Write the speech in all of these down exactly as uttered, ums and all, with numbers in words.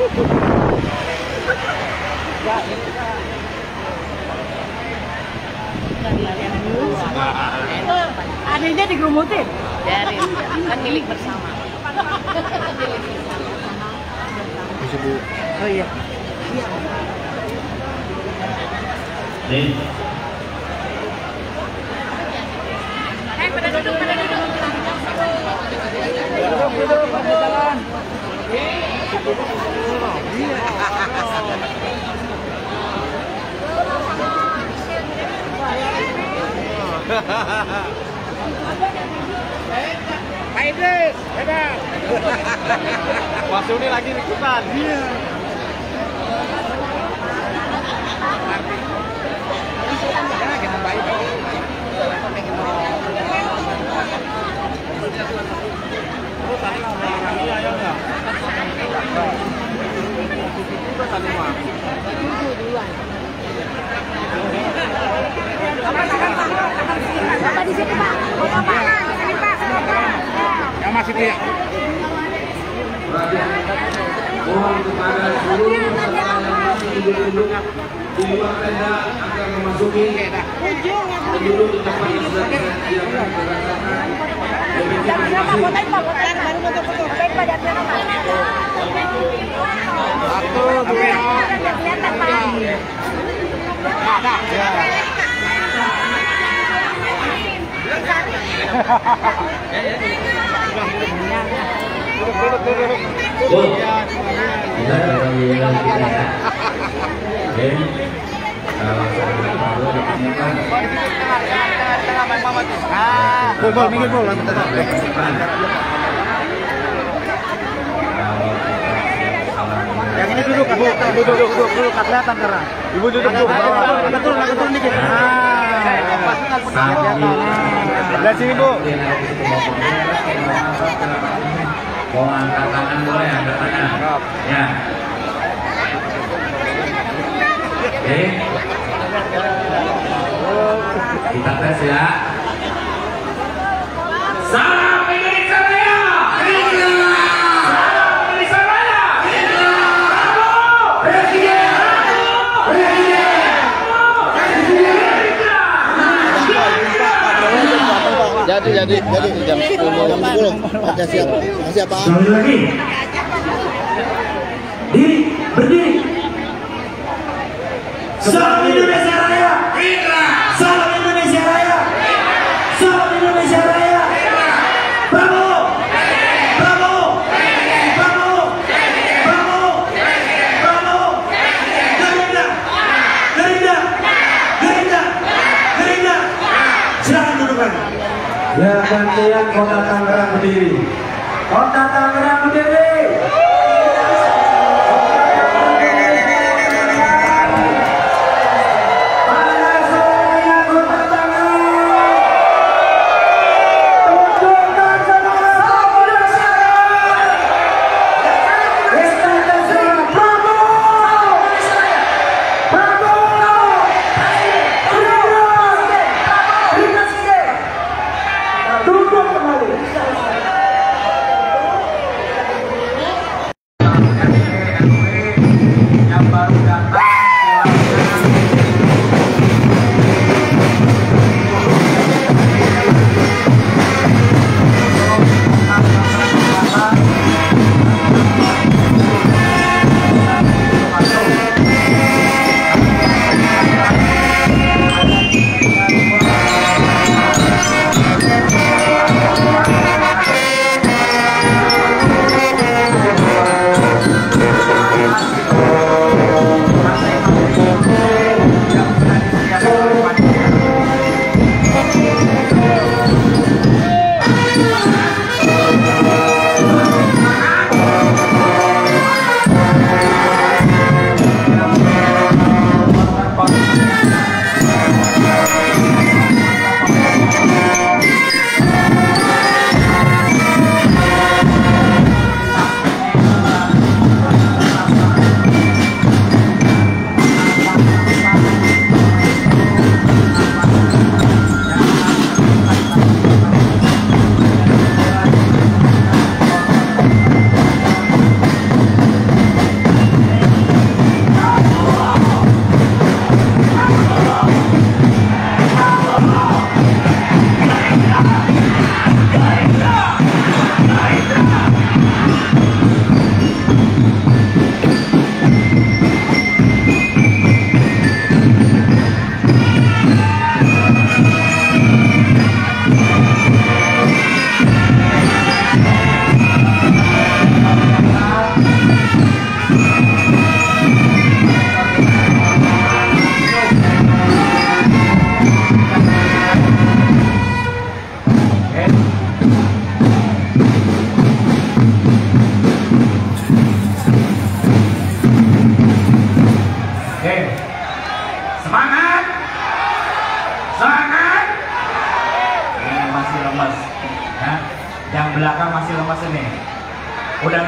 Adanya digerumutin? Dari, kan milik bersama. Oh iya. Nih. Eh, pada duduk, pada duduk. Duduk, duduk, pada jalan. Pak Idris, hebat. Mas Yuni lagi ikutan. Iya. Ya, kita baik. Lu tadi ngomong Rani ayo enggak? Itu tadi mah. Bapak di sini, Pak. Bapak mana? Di sini, Pak. Yang masih dia. Mohon kepada seluruh peserta yang duduk di luar tenda agar memasuki penduduk di tempat yang sudah disediakan berdasarkan D P C masing-masing. Satu, dua, ada. Duduk, duduk, duduk. Bu, kita dari yang kita ya. Oke. Kalau saya baru dipersiapkan. Bol, bol, minggir bol. Yang ini duduk, Bu. Duduk, duduk, duduk, duduk. Kelihatan karena. Ibu duduk, duduk. Agak turun, agak turun dikit. Lihat sini, Bu. Mau angkat tangan boleh, angkat tangan. Ya. Oke. Kita tes ya. Salam Indonesia Raya. Salam Indonesia Raya. Bravo. Presiden. Presiden. Jadi jadi jadi jam sepuluh jam sepuluh ada siap siapa? Sekali lagi. Diri berdiri. Salam Indonesia Raya. Salam Indonesia Raya. Salam Indonesia Raya. Bravo. Bravo. Bravo. Bravo. Bravo. Gerinda. Gerinda. Gerinda. Gerinda. Silakan duduk. Ya, gantian Kota Tangerang berdiri. Kota Tangerang berdiri.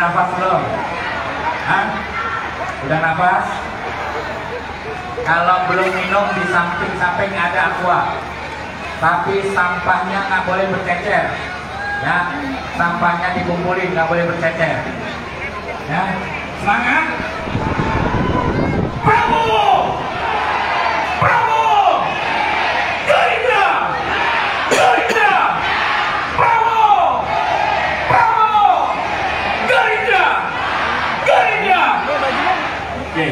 nafas belum? Hah? Udah nafas? Kalau belum minum di samping-samping ada aqua. Tapi sampahnya nggak boleh bercecer. Ya, sampahnya dikumpulin, nggak boleh bercecer. Ya, semangat! Bravo! Bravo! Gerindra! Gerindra! Bravo! Bravo! Gerindra! Gerindra! Oke.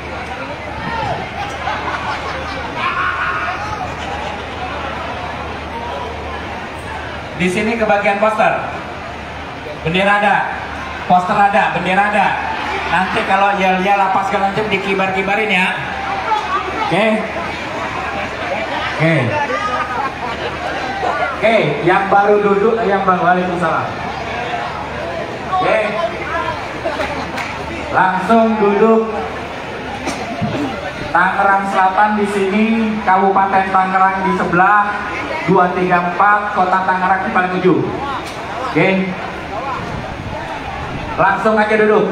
Di sini kebagian poster. Bendera ada, poster ada, bendera ada. Nanti kalau yel-yel apa segala macam dikibar-kibarin ya. Oke. Oke. Oke, yang baru duduk, yang baru Waalaikumsalam. Oke. Langsung duduk. Tangerang Selatan di sini, Kabupaten Tangerang di sebelah, dua tiga empat, Kota Tangerang di paling ujung. Oke. Langsung aja duduk.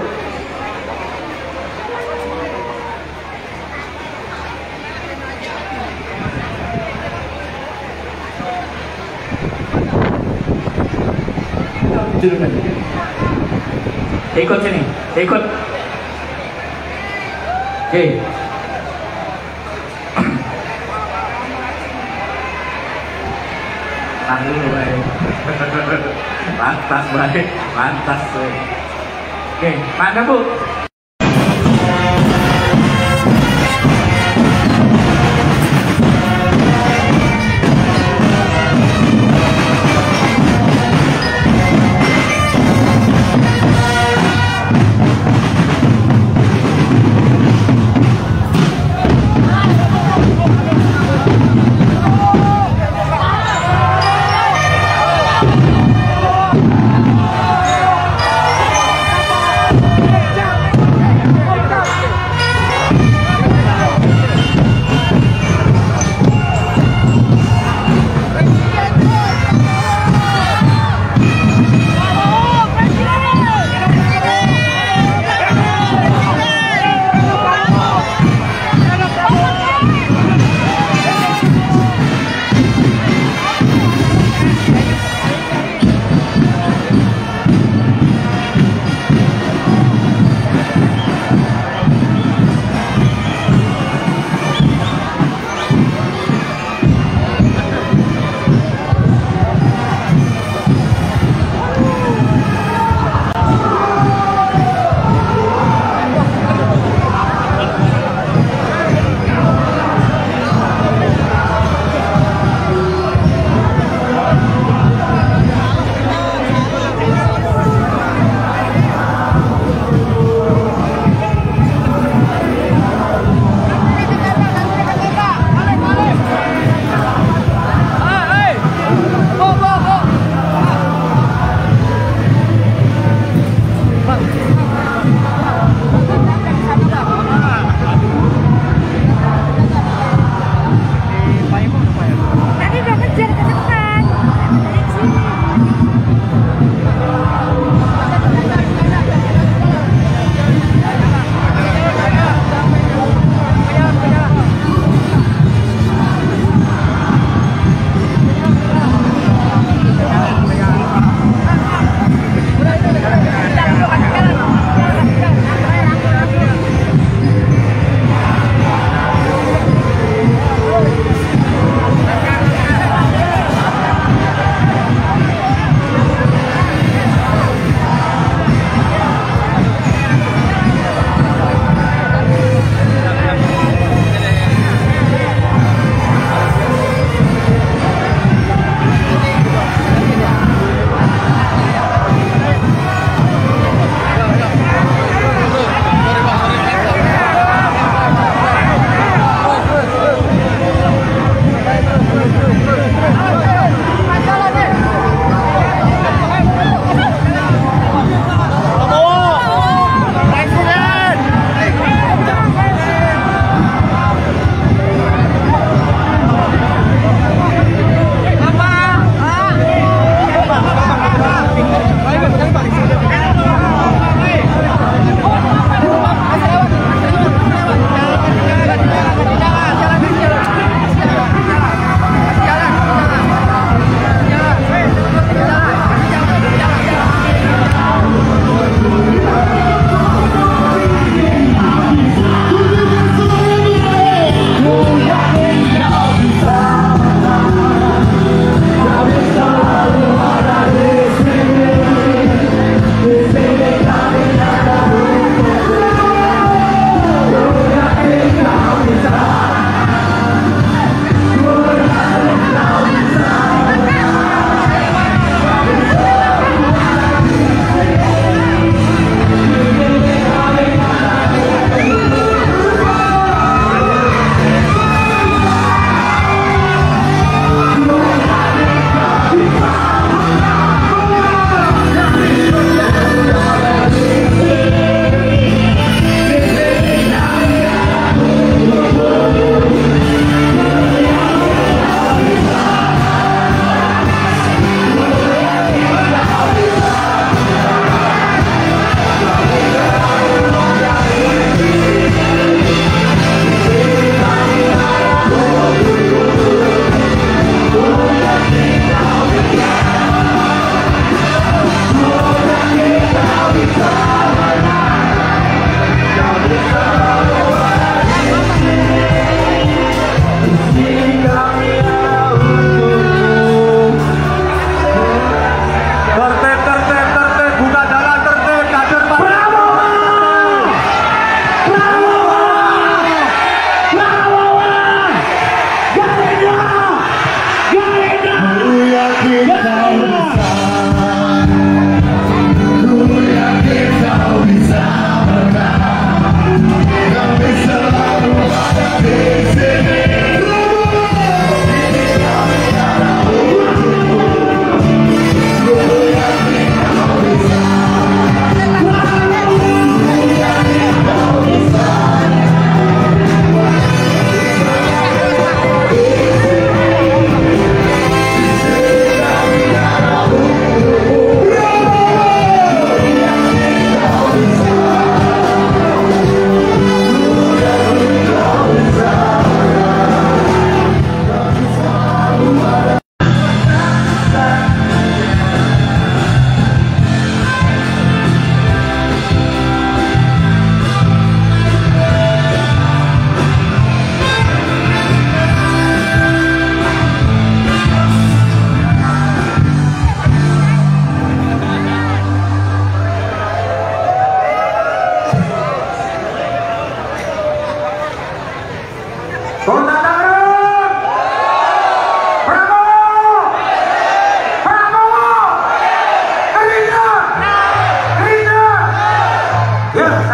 Duduk aja. Ikut sini, ikut. Oke. Tahan dulu baik. Pantas baik, pantas baik. Oke, mana Bu?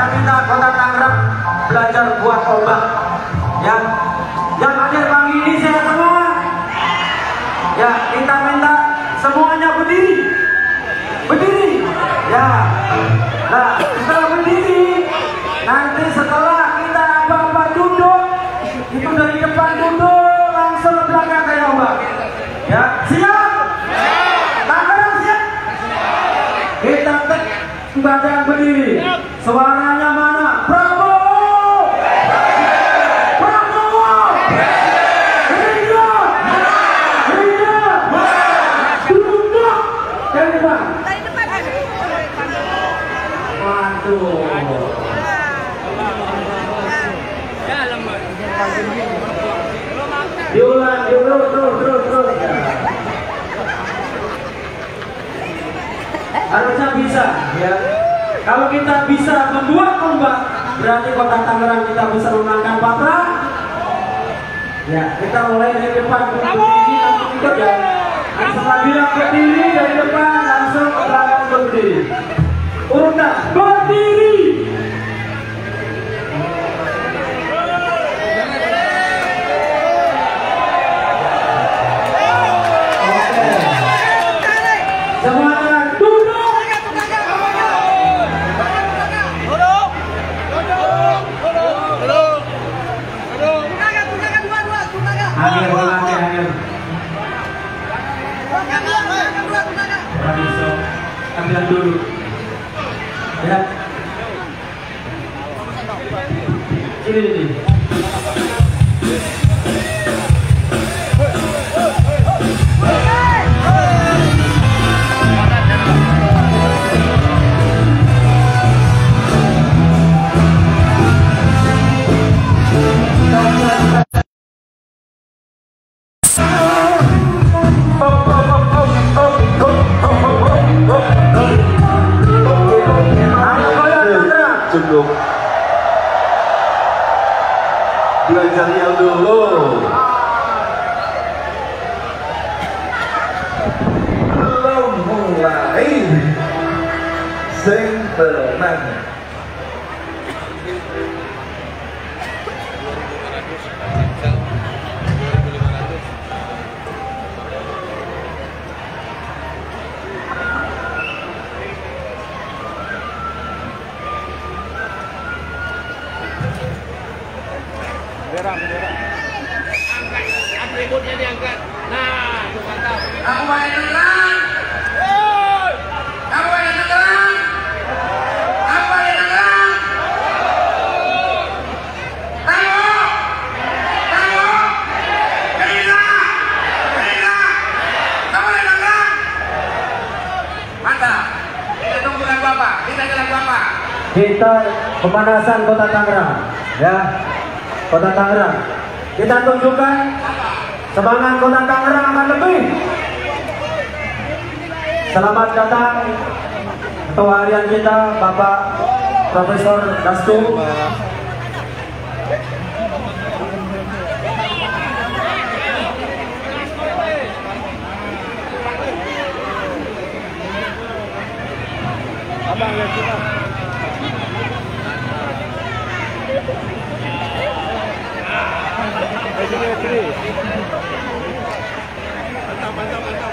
kita Kota Tangerang belajar buat obat. Ya, yang hadir pagi ini sehat semua. Ya, kita minta semuanya berdiri, berdiri. Ya, nah setelah berdiri, nanti setelah kita apa-apa duduk, itu dari depan duduk langsung ke belakang kayak obat. Ya, siap? Tangerang siap? Kita tek badan berdiri. Suaranya mana? Prabowo! Prabowo! Gerindra! Gerindra! Duduk! Dari depan. Dari depan. Waduh. Diulang, diulang, terus, terus, terus. Harusnya bisa, ya. Kalau kita bisa membuat ombak, berarti Kota Tangerang kita bisa menangkan Patra. Ya, kita mulai dari depan berdiri, langsung ikut ya. Setelah bilang berdiri dari depan, langsung ke belakang berdiri. Urutan berdiri. Semuanya duduk. Akhir lagi akhir. Bisa ambil dulu. Ya. Ini ini. Cukup belajar yang dulu. Belum mulai sing tenang. Atributnya diangkat. Nah, itu mantap. Aku balik tenang. Aku balik tenang. Aku balik tenang. Tangguh. Tangguh. Gerindra. Gerindra. Kamu balik tenang. Mantap. Kita tunggu lagu apa? Kita lagu apa? Kita pemanasan Kota Tangerang. Ya. Kota Tangerang. Kita tunjukkan semangat Kota Tangerang akan lebih. Selamat datang Ketua Harian kita Bapak Profesor Dastu. Abang lihat kita. Mantap, mantap, mantap.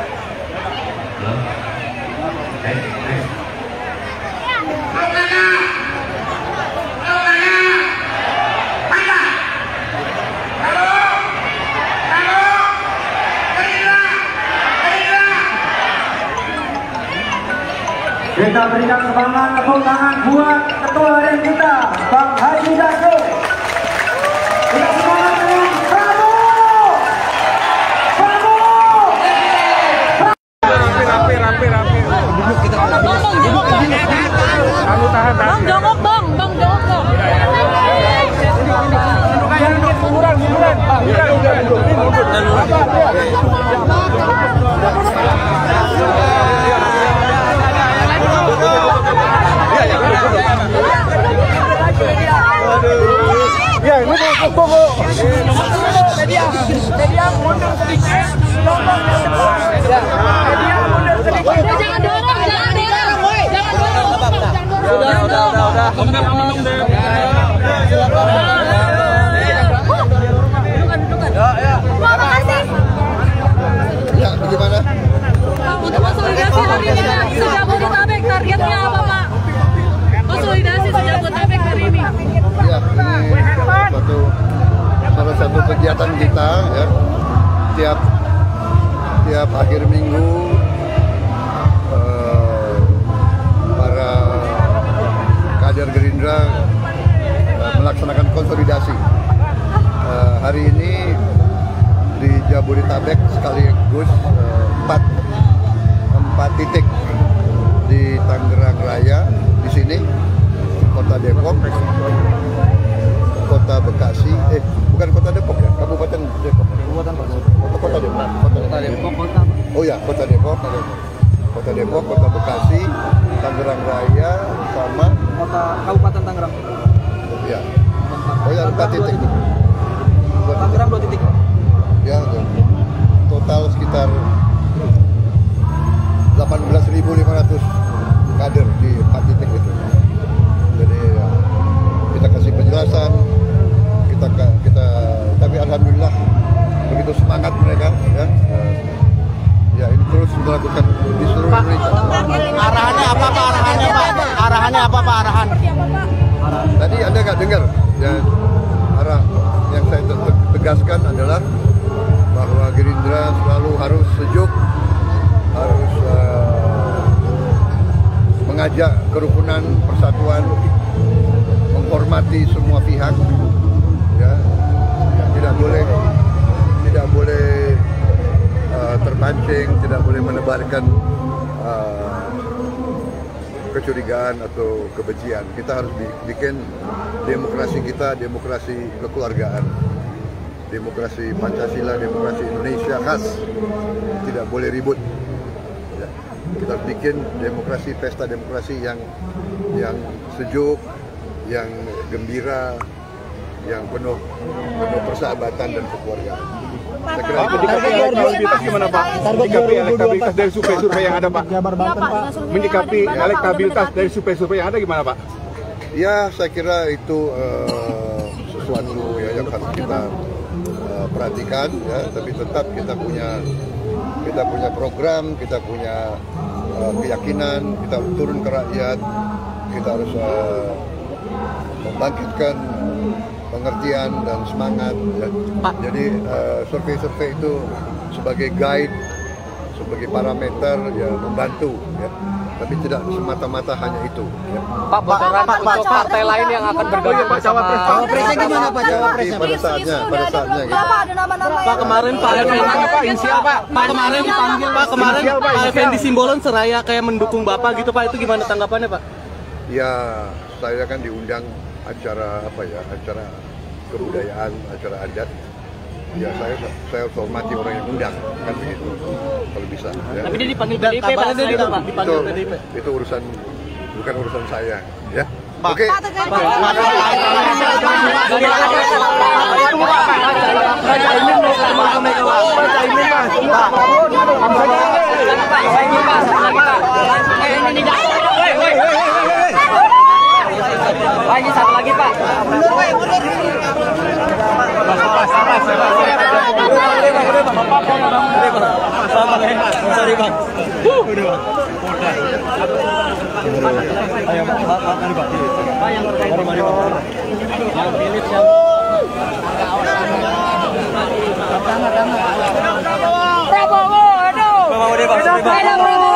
Kita berikan semangat tepuk tangan buat Ketua Harian kita, Bang Haji Dasko. Kita semangat dengan Prabowo. Prabowo. Rapi, rapi, rapi. Duduk kita. Bang, bang, duduk bang. Kamu tahan, tahan. Bang, jongkok bang, bang, jongkok. Munduran, munduran. Munduran, munduran. Ya, ini mau kok. Media, media mundur sedikit. Tolong yang depan. Media mundur sedikit. Jangan dorong, jangan dorong. Jangan dorong. Sudah, sudah, sudah, sudah. Ya, bagaimana? Untuk konsolidasi nantinya sejabodetabek targetnya apa Pak? Konsolidasi sejabodetabek hari ini. Ya, ini satu salah satu kegiatan kita ya. Tiap tiap akhir minggu eh, para kader Gerindra eh, melaksanakan konsolidasi. Eh, hari ini di Jabodetabek sekaligus eh, empat empat titik di Tangerang Raya, di sini Kota Depok, Kota Bekasi, eh bukan Kota Depok ya, Kabupaten Depok, Kabupaten Kota Kota Depok, Kota Depok, Kota. Oh ya, Kota Depok, Kota Depok, Kota Bekasi, Tangerang Raya, sama Kota Kabupaten Tangerang. Ya, oh ya empat titik itu. Tangerang dua titik. Ya, total sekitar delapan belas ribu lima ratus kader di empat titik itu. Jadi ya, kita kasih penjelasan, kita kita tapi alhamdulillah begitu semangat mereka ya. Ya ini terus dilakukan di seluruh Indonesia. Arahannya apa Pak? Arahannya Pak? Arahannya apa Pak? Arahan? Tadi Anda nggak dengar ya, arah yang saya tegaskan adalah bahwa Gerindra selalu harus sejuk, harus uh, mengajak kerukunan, persatuan, menghormati semua pihak, ya, tidak boleh tidak boleh uh, terpancing, tidak boleh menebarkan uh, kecurigaan atau kebencian. Kita harus bikin demokrasi kita, demokrasi kekeluargaan. Demokrasi Pancasila, demokrasi Indonesia khas, tidak boleh ribut. Ya. Kita bikin demokrasi, pesta demokrasi yang yang sejuk, yang gembira, yang penuh penuh persahabatan dan kekeluargaan. Saya kira itu. Menyikapi elektabilitas gimana Pak? Menyikapi elektabilitas dari survei-survei yang ada Pak? Menyikapi elektabilitas dari survei-survei yang ada gimana Pak? Ya, saya kira itu uh, sesuatu ya yang harus kita perhatikan ya, tapi tetap kita punya kita punya program, kita punya uh, keyakinan, kita turun ke rakyat, kita harus uh, membangkitkan pengertian dan semangat ya. Jadi uh, survei-survei itu sebagai guide, sebagai parameter ya, membantu ya. Tapi tidak semata-mata hanya itu. Ya. Pak, bocoran untuk partai lain yang akan bergabung bersama. Cawapresnya gimana Pak? Cawapresnya pada saatnya, pada saatnya. Gitu. Ada nama-nama Pak kemarin Pak Pak inisial Pak. Pak kemarin dipanggil Pak kemarin Pak Effendi Simbolon seraya kayak mendukung Bapak gitu Pak, itu gimana tanggapannya Pak? Ya, saya kan diundang acara apa ya? Acara kebudayaan, acara adat. Ya saya saya hormati orang yang undang kan begitu kalau bisa. Ya. Tapi dia dipanggil P D I P Pak, itu Pak dipanggil P D I P. Itu urusan bukan urusan saya, ya. Oke. Lagi satu lagi Pak. Sorry Bang. Ayo Pak, mari Pak. Pak yang terkait mari Pak. Yang pilih yang Prabowo, aduh. Prabowo deh Pak.